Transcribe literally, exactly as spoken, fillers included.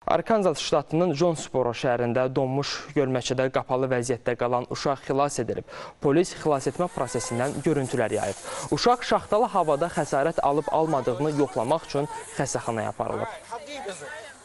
Arkansas ştatının Jonesboro şəhərində donmuş gölməçədə qapalı vəziyyətdə qalan uşaq xilas edilib. Polis xilasetmə prosesindən görüntülər yayıb. Uşaq şaxtalı havada xəsarət alıb-almadığını yoxlamaq üçün xəstəxanaya aparılıb.